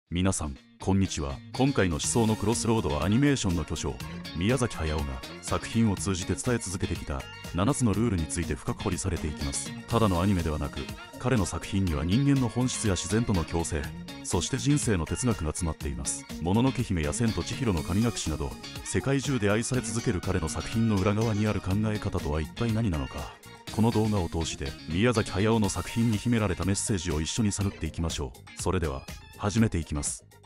皆さんこんにちは。今回の思想のクロスロードはアニメーションの巨匠宮崎駿が作品を通じて伝え続けてきた7つのルールについて深く掘りされていきます。ただのアニメではなく、彼の作品には人間の本質や自然との共生、そして人生の哲学が詰まっています。もののけ姫や千と千尋の神隠しなど、世界中で愛され続ける彼の作品の裏側にある考え方とは一体何なのか。この動画を通して宮崎駿の作品に秘められたメッセージを一緒に探っていきましょう。それでは始めていきます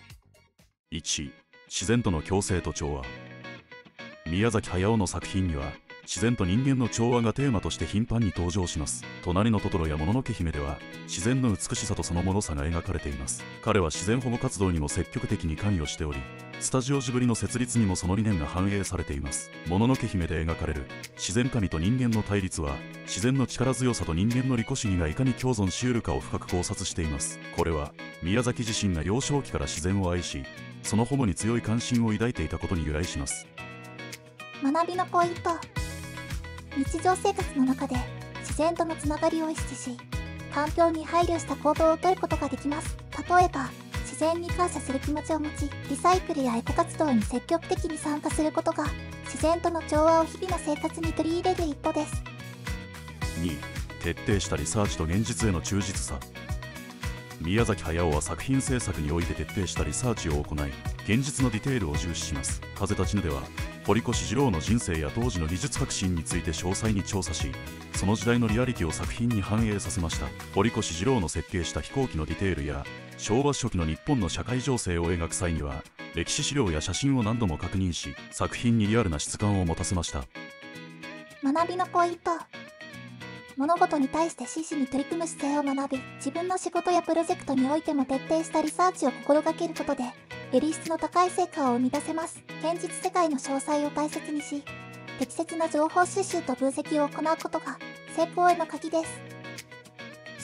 。1、自然との共生と調和。宮崎駿の作品には自然と人間の調和がテーマとして頻繁に登場します。隣のトトロやもののけ姫では自然の美しさとその脆さが描かれています。彼は自然保護活動にも積極的に関与しており、スタジオジブリの設立にもその理念が反映されています。もののけ姫で描かれる自然神と人間の対立は、自然の力強さと人間の利己主義がいかに共存し得るかを深く考察しています。これは宮崎自身が幼少期から自然を愛し、その保護に強い関心を抱いていたことに由来します。 学びのポイント。日常生活の中で自然とのつながりを意識し、環境に配慮した行動をとることができます。例えば、自然に感謝する気持ちを持ち、リサイクルやエコ活動に積極的に参加することが、自然との調和を日々の生活に取り入れる一歩です。 2、徹底したリサーチと現実への忠実さ。宮崎駿は作品制作において徹底したリサーチを行い、現実のディテールを重視します。風立ちぬでは堀越二郎の人生や当時の技術革新について詳細に調査し、その時代のリアリティを作品に反映させました。堀越二郎の設計した飛行機のディテールや昭和初期の日本の社会情勢を描く際には、歴史資料や写真を何度も確認し、作品にリアルな質感を持たせました。 学びのポイント。物事に対して真摯に取り組む姿勢を学び、自分の仕事やプロジェクトにおいても徹底したリサーチを心がけることで、より質の高い成果を生み出せます。現実世界の詳細を大切にし、適切な情報収集と分析を行うことが成功への鍵です。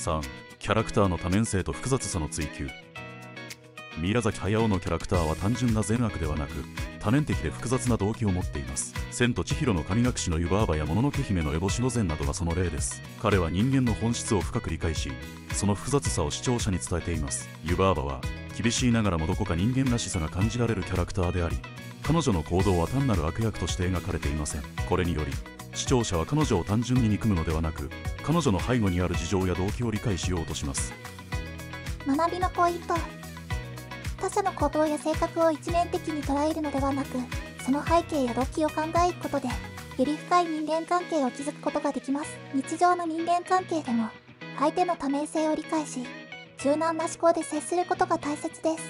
3、キャラクターの多面性と複雑さの追求。宮崎駿のキャラクターは単純な善悪ではなく、多面的で複雑な動機を持っています。千と千尋の神隠しの湯婆婆やもののけ姫の烏帽子御前などがその例です。彼は人間の本質を深く理解し、その複雑さを視聴者に伝えています。湯婆婆は厳しいながらもどこか人間らしさが感じられるキャラクターであり、彼女の行動は単なる悪役として描かれていません。これにより視聴者は彼女を単純に憎むのではなく、彼女の背後にある事情や動機を理解しようとします。 学びのポイント。他者の行動や性格を一面的に捉えるのではなく、その背景や動機を考えることで、より深い人間関係を築くことができます。日常の人間関係でも、相手の多面性を理解し、柔軟な思考で接することが大切です。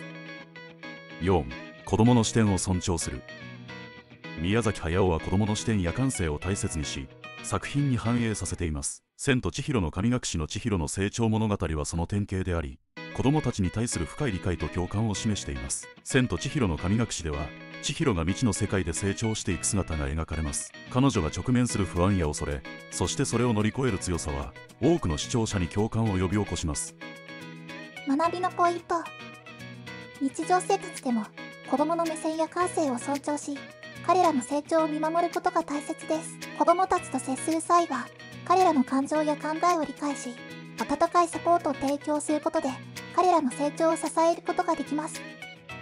4、子供の視点を尊重する。宮崎駿は子供の視点や感性を大切にし、作品に反映させています。千と千尋の神隠しの千尋の成長物語はその典型であり、子供たちに対する深い理解と共感を示しています。千と千尋の神隠しでは、千尋が未知の世界で成長していく姿が描かれます。彼女が直面する不安や恐れ、そしてそれを乗り越える強さは、多くの視聴者に共感を呼び起こします。 学びのポイント。日常生活でも子供の目線や感性を尊重し、彼らの成長を見守ることが大切です。子供たちと接する際は、彼らの感情や考えを理解し、温かいサポートを提供することで、彼らの成長を支えることができます。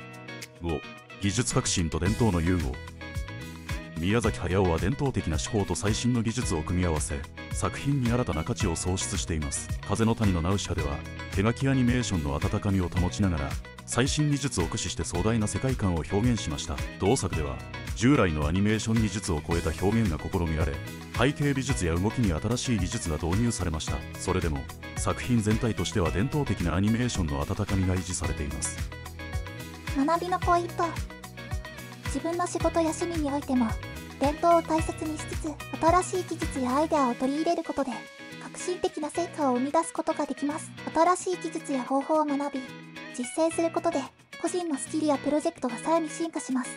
5、技術革新と伝統の融合。宮崎駿は伝統的な手法と最新の技術を組み合わせ、作品に新たな価値を創出しています。風の谷のナウシカでは、手書きアニメーションの温かみを保ちながら、最新技術を駆使して壮大な世界観を表現しました。同作では、従来のアニメーション技術を超えた表現が試みられ、背景美術や動きに新しい技術が導入されました。それでも、作品全体としては伝統的なアニメーションの温かみが維持されています。 学びのポイント。自分の仕事や趣味においても、伝統を大切にしつつ、新しい技術やアイデアを取り入れることで、革新的な成果を生み出すことができます。新しい技術や方法を学び、実践することで、個人のスキルやプロジェクトがさらに進化します。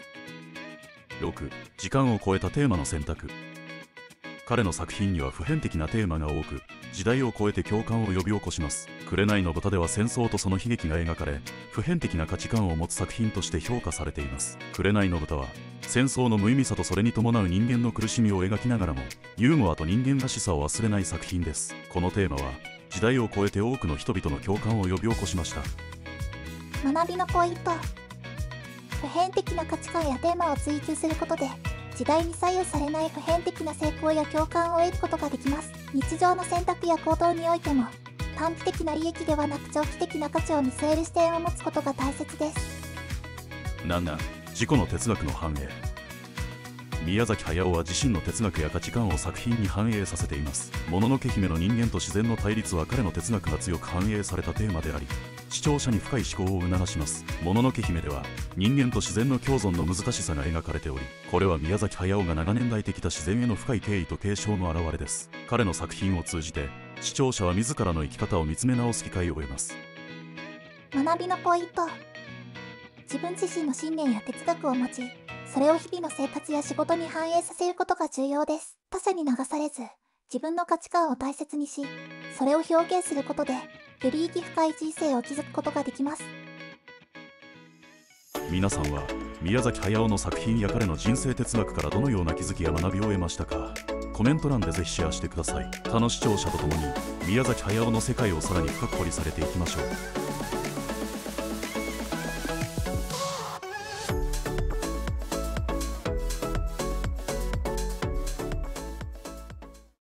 6、時間を超えたテーマの選択。彼の作品には普遍的なテーマが多く、時代を超えて共感を呼び起こします。紅の豚では戦争とその悲劇が描かれ、普遍的な価値観を持つ作品として評価されています。紅の豚は戦争の無意味さとそれに伴う人間の苦しみを描きながらも、ユーモアと人間らしさを忘れない作品です。このテーマは時代を超えて多くの人々の共感を呼び起こしました。 学びのポイント。普遍的な価値観やテーマを追求することで、時代に左右されない普遍的な成功や共感を得ることができます。日常の選択や行動においても、短期的な利益ではなく長期的な価値を見据える視点を持つことが大切です。 7、自己の哲学の反映。宮崎駿は自身の哲学や価値観を作品に反映させています。もののけ姫の人間と自然の対立は彼の哲学が強く反映されたテーマであり、視聴者に深い思考を促します。もののけ姫では人間と自然の共存の難しさが描かれており、これは宮崎駿が長年抱いてきた自然への深い敬意と継承の表れです。彼の作品を通じて視聴者は自らの生き方を見つめ直す機会を得ます。 学びのポイント。自分自身の信念や哲学を持ち、それを日々の生活や仕事に反映させることが重要です。他者に流されず、自分の価値観を大切にし、それを表現することで、より生き深い人生を築くことができます。 皆さんは宮崎駿の作品や彼の人生哲学からどのような気づきや学びを得ましたか？コメント欄でぜひシェアしてください。他の視聴者と共に宮崎駿の世界をさらに深く掘り下げていきましょう。